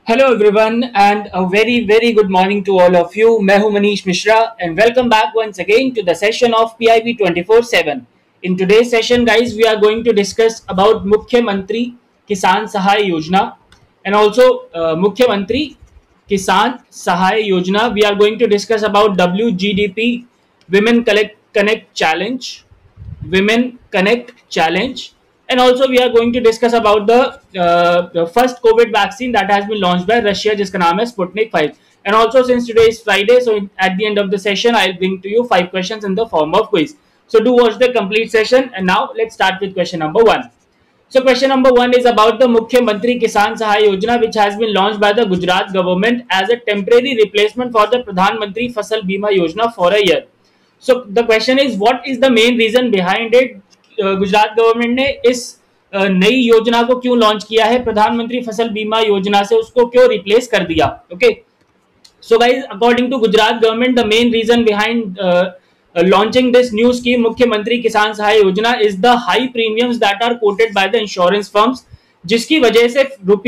Hello everyone and a very very good morning to all of you. मैं हूं Manish Mishra and welcome back once again to the session of PIB 24/7। In today's session guys we are going to discuss about Mukhyamantri Kisan Sahay योजना and also मुख्यमंत्री Kisan Sahay Yojana. We are going to discuss about WGDP Women Connect Challenge, Women Connect Challenge, and also we are going to discuss about the first COVID vaccine that has been launched by Russia, जिसका नाम है Sputnik 5. And also since today is Friday, so at the end of the session, I'll bring to you 5 questions in the form of quiz. So do watch the complete session. And now let's start with question number 1. So question number 1 is about the Mukhyamantri Kisan Sahay Yojana, which has been launched by the Gujarat government as a temporary replacement for the Pradhan Mantri Fasal Bima Yojana for a year. So the question is, what is the main reason behind it? Gujarat government ने इस नई योजना को क्यों launch किया है, प्रधानमंत्री फसल बीमा योजना से उसको क्यों रिप्लेस कर दिया? Okay, so guys, according to Gujarat government, the main reason behind launching this new scheme मुख्यमंत्री किसान सहाय योजना is the high premiums that are quoted by the insurance firms, जिसकी वजह से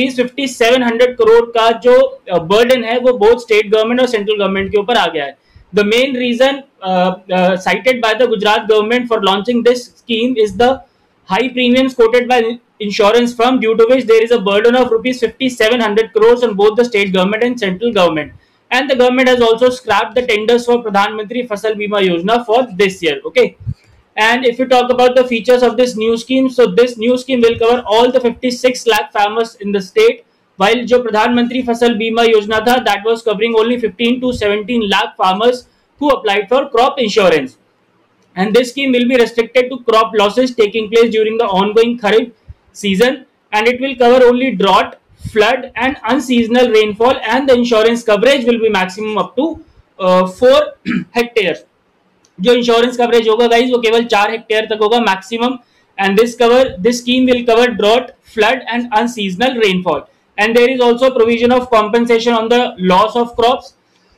₹5700 करोड़ का जो बर्डन है वो बोथ स्टेट गवर्नमेंट और सेंट्रल गवर्नमेंट के ऊपर आ गया है. The main reason cited by the Gujarat government for launching this scheme is the high premiums quoted by insurance firm, due to which there is a burden of ₹5700 crores on both the state government and central government. And the government has also scrapped the tenders for Pradhan Mantri Fasal Bima Yojana for this year. Okay. And if you talk about the features of this new scheme, so this new scheme will cover all the 56 lakh farmers in the state, while जो प्रधानमंत्री फसल बीमा योजना था, that was covering only 15 to 17 lakh farmers who applied for crop insurance. And this scheme will be restricted to crop losses taking place during the ongoing Kharif season, and it will cover only drought, flood and unseasonal rainfall, and the insurance coverage will be maximum up to 4 hectares. जो insurance coverage होगा guys वो केवल 4 hectare तक होगा maximum, and this scheme will cover drought, flood and unseasonal rainfall. And there is also provision of compensation on the loss of crops.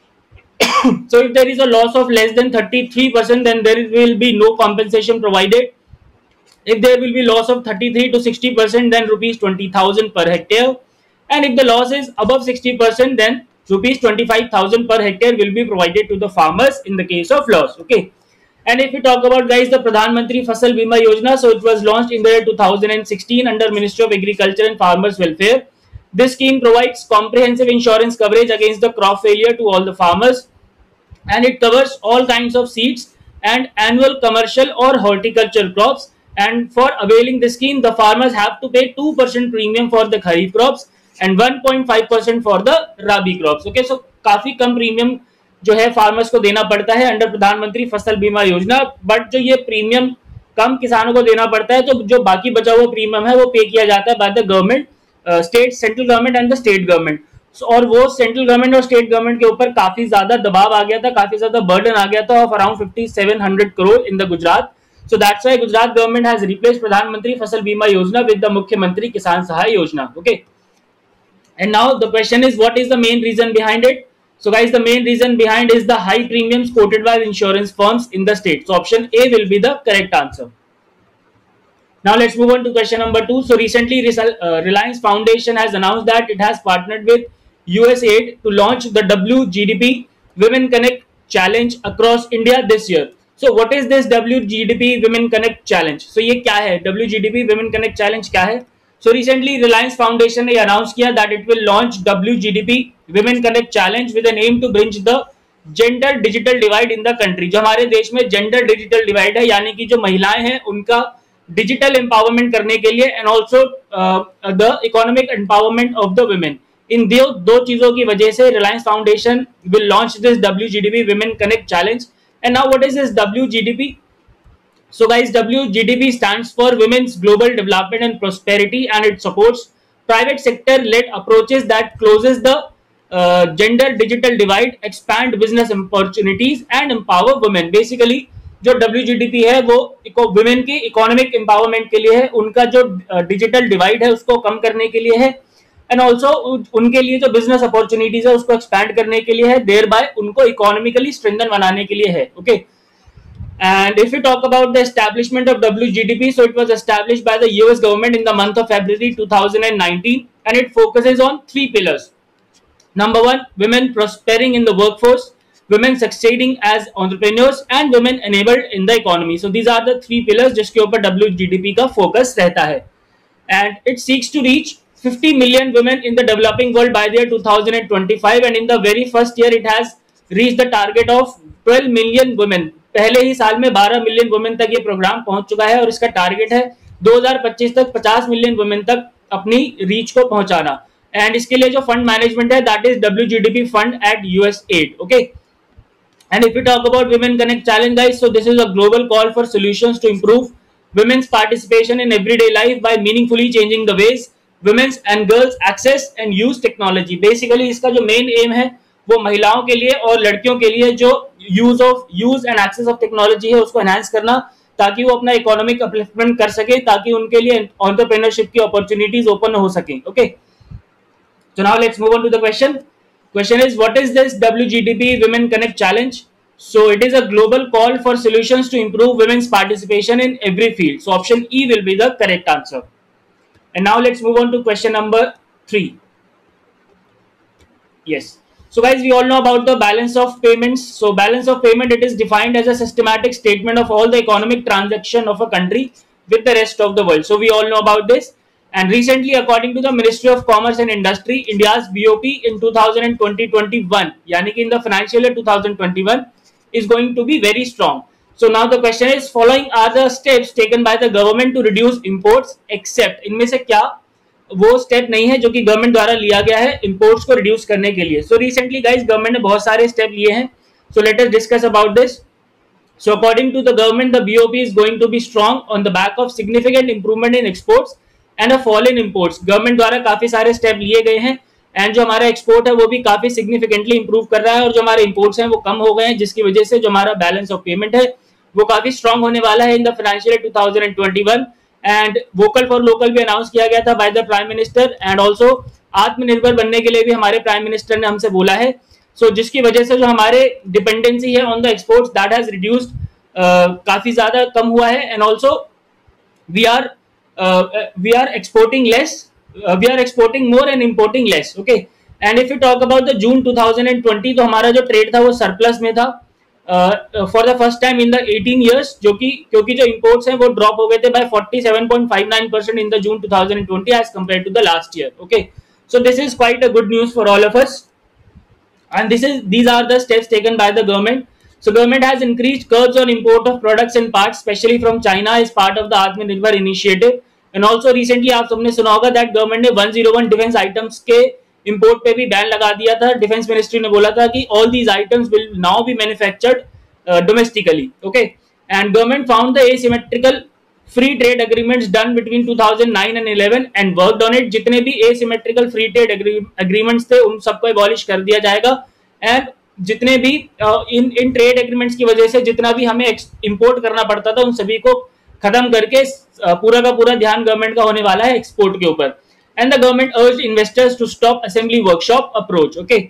So if there is a loss of less than 33%, then there will be no compensation provided. If there will be loss of 33 to 60%, then rupees 20,000 per hectare. And if the loss is above 60%, then rupees 25,000 per hectare will be provided to the farmers in the case of loss. Okay. And if we talk about guys the Pradhan Mantri Fasal Bima Yojana, so it was launched in the year 2016 under Ministry of Agriculture and Farmers Welfare. This scheme provides comprehensive insurance coverage against the crop failure to all the farmers, and it covers all kinds of seeds and annual commercial or horticultural crops. And for availing the scheme, the farmers have to pay 2% premium for the Kharif crops and 1.5% for the Rabi crops. Okay, so काफी कम premium जो है farmers को देना पड़ता है under प्रधानमंत्री फसल बीमा योजना. बट जो ये प्रीमियम कम किसानों को देना पड़ता है, तो जो बाकी बचा हुआ प्रीमियम है वो पे किया जाता है by the government, state, central government and the state government. और वो सेंट्रल गवर्नमेंट और स्टेट गवर्नमेंट के ऊपर काफी ज्यादा दबाव आ गया था, काफी ज्यादा बर्डन आ गया था of around 5700 crore in the Gujarat. So that's why Gujarat government has replaced Pradhan Mantri Fasal Bima Yojana with the Mukhyamantri Kisan Sahay Yojana. Okay. And now the question is, what is the main reason behind it? So guys, the main reason behind is the high premiums quoted by insurance firms in the state. So option A will be the correct answer. Now let's move on to question number 2. So recently Reliance Foundation has announced that it has partnered with USAID to launch the WGDP Women Connect Challenge across India this year. So what is this WGDP Women Connect Challenge? So ये क्या है WGDP Women Connect Challenge क्या है? So recently Reliance Foundation ने announce किया that it will launch WGDP Women Connect Challenge with an aim to bridge the gender digital divide in the country. जो हमारे देश में gender digital divide है, यानी कि जो महिलाएं हैं उनका डिजिटल एम्पावरमेंट करने के लिए, and also the economic empowerment of the women. इन दो चीजों की वजह से Reliance Foundation will launch this WGDP Women Connect Challenge. And now what is this WGDP? So guys, WGDP stands for Women's Global Development and Prosperity, and it supports private sector led approaches that closes the gender digital divide, expand business opportunities and empower women. Basically जो WGDP है वो women की economic empowerment के लिए है, उनका जो digital divide है उसको कम करने के लिए है, एंड ऑल्सो उनके लिए जो बिजनेस अपॉर्चुनिटीज है उसको एक्सपैंड करने के लिए है, देयर बाय उनको इकोनॉमिकली स्ट्रेंथन बनाने के लिए है. Okay. And if we talk about the establishment of WGDP, so it was established by the US government in the month of February 2019, and it focuses on 3 pillars. Number one, women prospering in the workforce, women succeeding as entrepreneurs, and women enabled in the economy. So these are the three pillars जिसके ऊपर WGDP का focus रहता है. And it seeks to reach 50 million women in the developing world by the year 2025, and in the very first year it has reached the target of 12 million women. पहले ही साल में 12 million women तक ये programme पहुंच चुका है और इसका टारगेट है 2025 तक 50 मिलियन वुमेन तक अपनी रीच को पहुंचाना. एंड इसके लिए जो फंड मैनेजमेंट है that is WGDP fund at USAID. Okay. And if we talk about Women Connect Challenge, guys, so this is a global call for solutions to improve women's participation in everyday life by meaningfully changing the ways women and girls access and use technology. Basically, इसका जो main M है वो महिलाओं के लिए और लड़कियों के लिए जो use and access of technology है उसको एनहांस करना, ताकि वो अपना इकोनॉमिक अपलिफ्टमेंट कर सके, ताकि उनके लिए एंटरप्रेन्योरशिप की अपॉर्चुनिटीज ओपन हो सके. Okay. So now let's move on to the question. Question is, what is this WGDP Women Connect Challenge? So it is a global call for solutions to improve women's participation in every field. So option E will be the correct answer. And now let's move on to question number 3. Yes. So guys, we all know about the balance of payments. So balance of payment, it is defined as a systematic statement of all the economic transaction of a country with the rest of the world. So we all know about this. And recently, according to the Ministry of Commerce and Industry, India's BOP in 2020-21, yani ki in the financial year 2021, is going to be very strong. So now the question is, following are the steps taken by the government to reduce imports, except इनमें से क्या वो step नहीं है जो कि government द्वारा लिया गया है इंपोर्ट्स को रिड्यूस करने के लिए. सो रिसेंटली गाइस गवर्नमेंट ने बहुत सारे स्टेप लिए हैं. So let us discuss about this. So according to the government, the BOP is going to be strong on the back of significant improvement in exports and a fall in imports. Government द्वारा काफी सारे step लिए गए हैं and जो हमारा export है वो भी काफी सिग्निफिकेंटली इंप्रूव कर रहा है और जो हमारे इंपोर्ट्स हैं वो कम हो गए हैं, जिसकी वजह से जो हमारा बैलेंस ऑफ पेमेंट है वो काफी स्ट्रांग होने वाला है in the financial year 2021. And vocal for local भी अनाउंस किया गया था by the prime minister, and also आत्मनिर्भर बनने के लिए भी हमारे प्राइम मिनिस्टर ने हमसे बोला है. सो जिसकी वजह से जो हमारे डिपेंडेंसी है on the exports that has reduced, काफी ज्यादा कम हुआ है. And also we are exporting less, we are exporting more and importing less. Okay. And if you talk about the June 2020, तो हमारा जो ट्रेड था वो सरप्लस में था for the first time in the 18 years, जो कि क्योंकि जो इंपोर्ट्स हैं वो ड्रॉप हो गए थे by 47.59% in the June 2020 as compared to the last year. Okay. So this is quite a good news for all of us, and these are the steps taken by the government. So government has increased curbs on import of products and parts especially from China as part of the Atmanirbhar initiative. And also recently आप सबने सुना होगा that government ने 101 defence items के import पे भी ban लगा दिया था. डिफेंस मिनिस्ट्री ने बोला था कि all these items will now be manufactured domestically. Okay. And government found the asymmetrical free trade agreements done between 2009 and 11 and worked on it. जितने भी asymmetrical free trade agreements थे उन सबको abolish कर दिया जाएगा. And जितने भी इन ट्रेड एग्रीमेंट्स की वजह से जितना भी हमें इंपोर्ट करना पड़ता था उन सभी को खत्म करके पूरा का पूरा ध्यान गवर्नमेंट का होने वाला है एक्सपोर्ट के ऊपर. And the government urged investors to stop assembly workshop approach. Okay.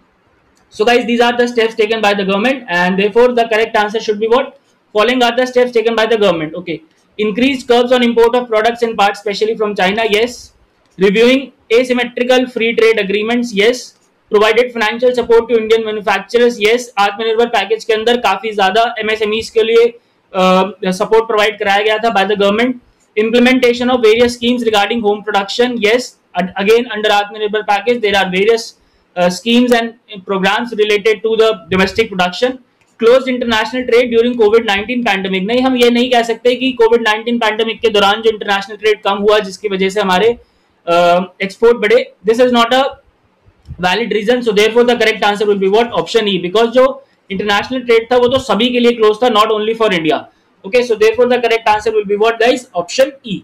So guys, these are the steps taken by the government and therefore the correct answer should be what? Following are the steps taken by the government. Okay. Increased curbs on import of products and parts especially from China, yes. Reviewing asymmetrical free trade agreements, yes. Provided financial support to Indian manufacturers, yes. आत्मनिर्भर package के अंदर काफी ज्यादा MSMEs के लिए support provide कराया गया था by the government. Implementation of various schemes regarding home production, yes. Again under आत्मनिर्भर package there are various schemes and programs related to the domestic production. Close international trade during कोविड-19 pandemic. नहीं, हम ये नहीं कह सकते कि कोविड-19 पैंडेमिक के दौरान जो इंटरनेशनल ट्रेड कम हुआ जिसकी वजह से हमारे एक्सपोर्ट बढ़े. This is not a valid reason. So therefore the correct answer will be what? Option E. Because जो इंटरनेशनल ट्रेड था वो तो सभी के लिए क्लोज था, not only for India. Okay. So therefore the correct answer will be what guys? Option E.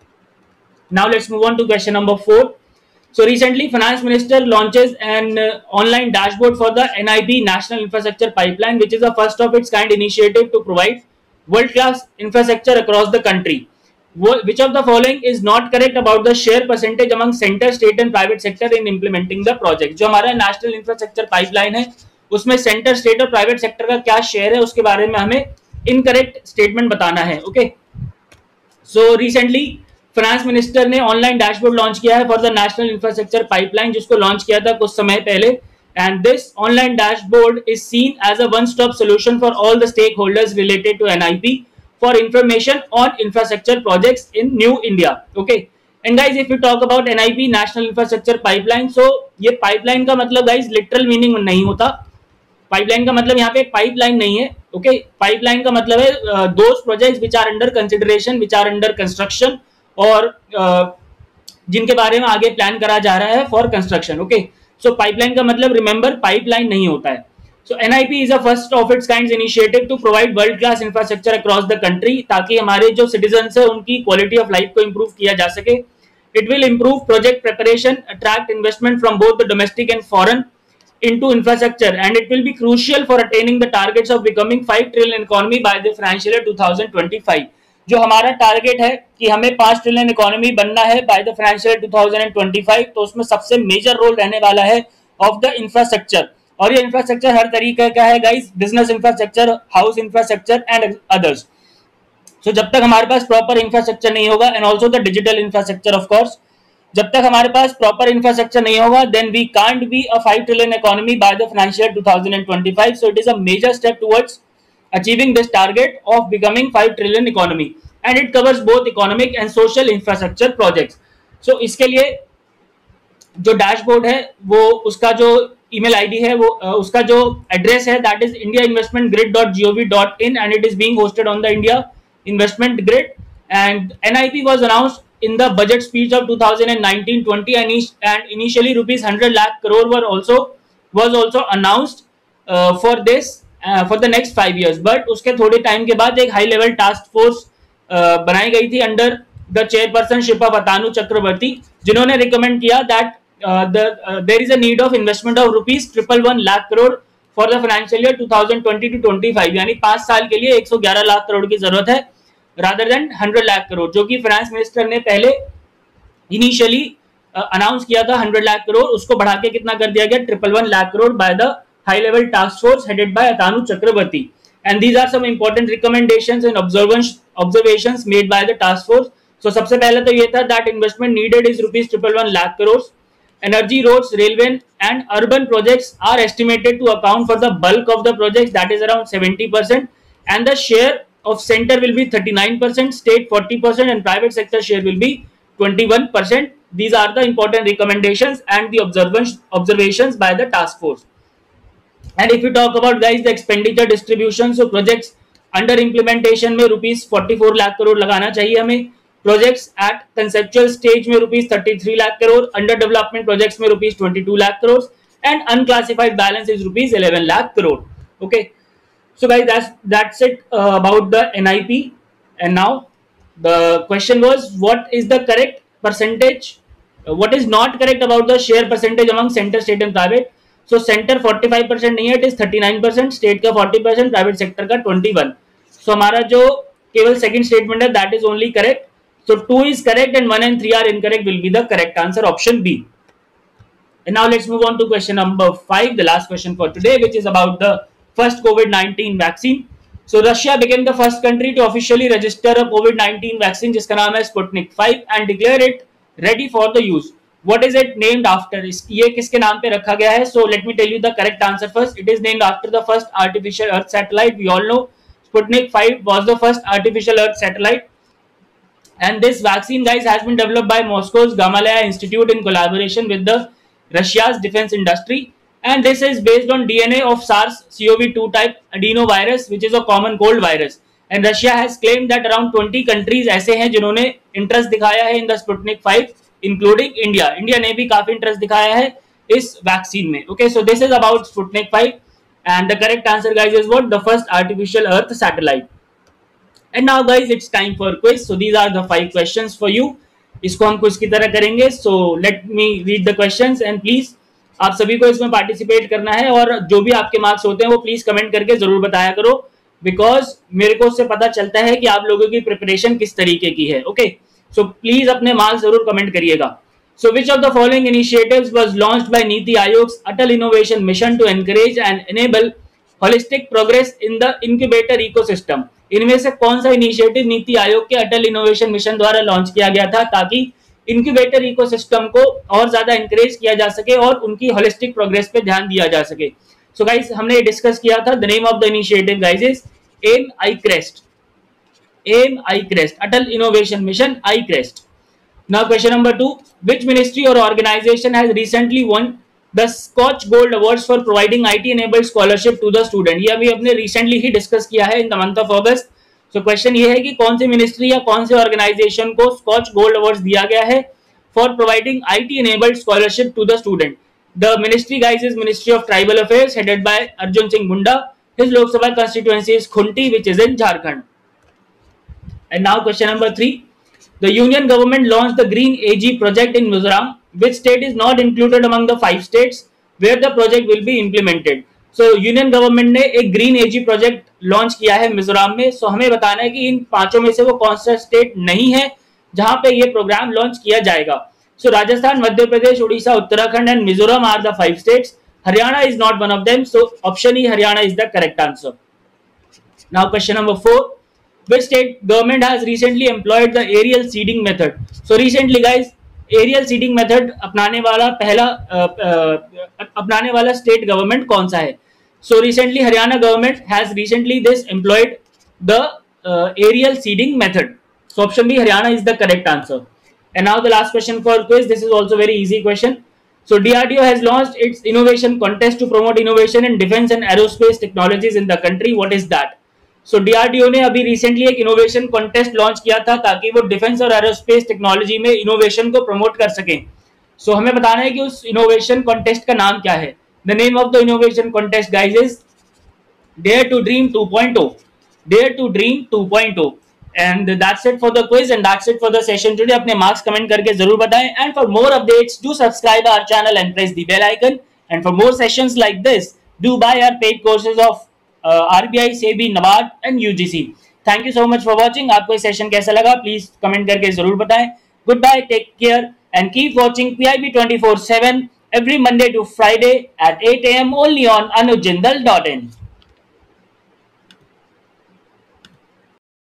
Now let's move on to question number 4. So recently, Finance Minister launches an online dashboard for the NIP National Infrastructure Pipeline, which is a first of its kind initiative to provide world-class infrastructure across the country. Which of the following is not correct about the share percentage among center, state and private sector in implementing the project? जो हमारा National Infrastructure Pipeline है, उसमें center, state और private sector का क्या share है, उसके बारे में हमें incorrect statement बताना है. Okay. So recently, finance minister ने ऑनलाइन डैशबोर्ड लॉन्च किया है for the national infrastructure pipeline, जिसको लॉन्च किया था कुछ समय पहले and this online dashboard is seen as a one-stop solution for all the stakeholders related to NIP for information on infrastructure projects in New India. Okay, and guys, if you talk about NIP, National Infrastructure Pipeline, so ये pipeline का मतलब guys literal meaning नहीं होता. Pipeline का मतलब यहाँ पे pipeline नहीं है. ओके, पाइपलाइन का मतलब है those projects which are under consideration, which are under construction, और जिनके बारे में आगे प्लान करा जा रहा है for construction. Okay, so pipeline का मतलब रिमेंबर पाइपलाइन नहीं होता है. So NIP is a first of its kind initiative to provide world class infrastructure across the country, ताकि हमारे जो सिटीजन्स है उनकी क्वालिटी ऑफ लाइफ को इंप्रूव किया जा सके. It will improve project preparation, attract investment from both the domestic and foreign into infrastructure, and it will be crucial for attaining the targets of becoming 5 trillion economy by the financial year 2025. जो हमारा target है कि हमें 5 trillion economy बनना है by the financial year 2025, तो उसमें सबसे मेजर रोल रहने वाला है ऑफ द इंफ्रास्ट्रक्चर. और ये इंफ्रास्ट्रक्चर हर तरीके का है guys, business infrastructure, house infrastructure and others. So जब तक हमारे पास प्रॉपर इंफ्रास्ट्रक्चर नहीं होगा, and also the digital infrastructure of course, जब तक हमारे पास प्रॉपर इंफ्रास्ट्रक्चर नहीं होगा, then we can't be a 5 trillion economy by the financial year 2025. So it is a major step towards achieving this target of becoming 5 trillion economy, and it covers both economic and social infrastructure projects. So इसके लिए जो dashboard है, वो उसका जो email ID है, वो उसका जो एड्रेस है, that is indiainvestmentgrid.gov.in, and it is being hosted on the India Investment Grid. And NIP was announced in the budget speech of 2019-20, and initially rupees 100 lakh crore was also announced for this for the next 5 years. But उसके थोड़े time के बाद एक high level task force बनाई गई थी under the chairpersonship of Atanu Chakraborty, जिन्होंने recommend किया that there is a need of investment of rupees 111 lakh crore for the financial year 2020-25, यानी 5 साल के लिए 111 लाख करोड़ की जरूरत है rather than 100 लाख करोड़, जो कि फाइनेंस मिनिस्टर ने पहले इनिशियली अनाउंस किया था 100 लाख करोड़, उसको बढ़ा के कितना कर दिया गया 111 lakh crore by the high level task force headed by Atanu Chakraborty. And these are some important recommendations and observations made by the task force. So सबसे पहले तो ये था that investment needed is rupees 111 lakh crore. Energy, roads, railway and urban projects are estimated to account for the bulk of the projects, that is around 70%, and the share of center will be 39%, state 40%, and private sector share will be 21%. These are the important recommendations and the observations by the task force. And if you talk about guys the expenditure distribution, so projects under implementation में rupees 44 lakh crore लगाना चाहिए हमें. Projects at conceptual stage में rupees 33 lakh crore, under development projects में rupees 22 lakh crore, and unclassified balance is rupees 11 lakh crore. Okay, so guys that's it about the NIP. And now the question was what is the correct percentage, what is not correct about the share percentage among centre, state and private. So centre 45% नहीं है, it is 39%, state का 40%, private sector का 21%. सो हमारा जो केवल second statement है that is only correct. So 2 is correct and 1 and 3 are incorrect, will be the correct answer, option B. And now let's move on to question number 5, the last question for today, which is about the first COVID-19 vaccine. So Russia became the first country to officially register a COVID-19 vaccine जिसका नाम है Sputnik 5 and declare it ready for the use. What is it named after? ये किसके नाम पे रखा गया है? So let me tell you the correct answer first. It is named after the first artificial Earth satellite. We all know Sputnik 5 was the first artificial Earth satellite. And this vaccine, guys, has been developed by Moscow's Gamaleya Institute in collaboration with the Russia's defense industry. And this is based on DNA of SARS-CoV-2 type adenovirus, which is a common cold virus. And Russia has claimed that around 20 countries ऐसे हैं जिन्होंने interest दिखाया है in the Sputnik 5, including India. India ने भी काफी interest दिखाया है इस वैक्सीन में. Okay, so this is about Sputnik 5, and the correct answer, guys, is what? The first artificial Earth satellite. And now guys, it's time for quiz. So these are the 5 questions for you. इसको हम quiz की तरह करेंगे. So let me read the questions and please आप सभी को इसमें participate करना है, और जो भी आपके मार्क्स होते हैं वो प्लीज कमेंट करके जरूर बताया करो, बिकॉज मेरे को उससे पता चलता है कि आप लोगों की प्रिपरेशन किस तरीके की है. ओके, सो प्लीज अपने मार्क्स जरूर कमेंट करिएगा. So which of the following initiatives was launched by Niti Aayog's Atal Innovation Mission to encourage and enable holistic progress in the incubator ecosystem? इनमें से कौन सा इनिशिएटिव नीति आयोग के अटल इनोवेशन मिशन द्वारा launch किया गया था ताकि इंक्यूबेटर इकोसिस्टम को और ज्यादा इंकरेज किया जा सके और उनकी होलिस्टिक प्रोग्रेस पे ध्यान दिया जा सके. सो गाइस हमने डिस्कस किया था. The name of the initiative guys is M I crest. M I crest, Atal innovation mission I crest. Now question number 2, which ministry or organization has recently won the Scotch Gold Awards for providing IT enabled scholarship to the student? ये अभी अपने recently ही discuss किया है in the month of August. So question ये है कि कौन सी ministry या कौन से ऑर्गेनाइजेशन को Scotch Gold Awards दिया गया है for providing IT enabled scholarship to the student? The ministry guys is Ministry of Tribal Affairs headed by Arjun Singh Munda. His Lok Sabha constituency is Khunti, which is in Jharkhand. And now question number 3. The union government launched the Green AG project in Mizoram. Which state is not included among the 5 states where the project will be implemented? So union government ने एक Green AG project launch किया है मिजोरम में. So हमें बताना है कि इन पांचों में से वो कौन सा स्टेट नहीं है जहां पे ये प्रोग्राम लॉन्च किया जाएगा. So Rajasthan, Madhya Pradesh, Orissa, Uttarakhand and Mizoram are the 5 states. Haryana is not one of them. So option E, Haryana is the correct answer. Now question number 4. Which state government has recently employed the aerial seeding method? So recently guys aerial seeding method अपनाने वाला state government कौन सा है? So recently Haryana government has recently this employed the aerial seeding method. So option B, Haryana is the correct answer. And now the last question for quiz. This is also very easy question. So DRDO has launched its innovation contest to promote innovation in defense and aerospace technologies in the country. What is that? So DRDO ने अभी recently एक innovation contest launch किया था ताकि वो defence और aerospace technology में innovation को प्रमोट कर सकें. सो हमें बताना है कि उस इनोवेशन कॉन्टेस्ट का नाम क्या है. The name of the innovation contest guys is dare to dream 2.0. Dare to dream 2.0. And that's it for the quiz and that's it for the session today. अपने मार्क्स कमेंट करके जरूर बताएं. And for more updates do subscribe our channel and press the bell icon. And for more sessions like this do buy our paid courses of RBI, SEBI, NABARD and UGC. Thank you so much for watching. आपको ये session कैसा लगा please comment करके जरूर बताएं. Good bye, take care and keep watching PIB 24/7 every Monday to Friday at 8 AM only on anujjindal.in.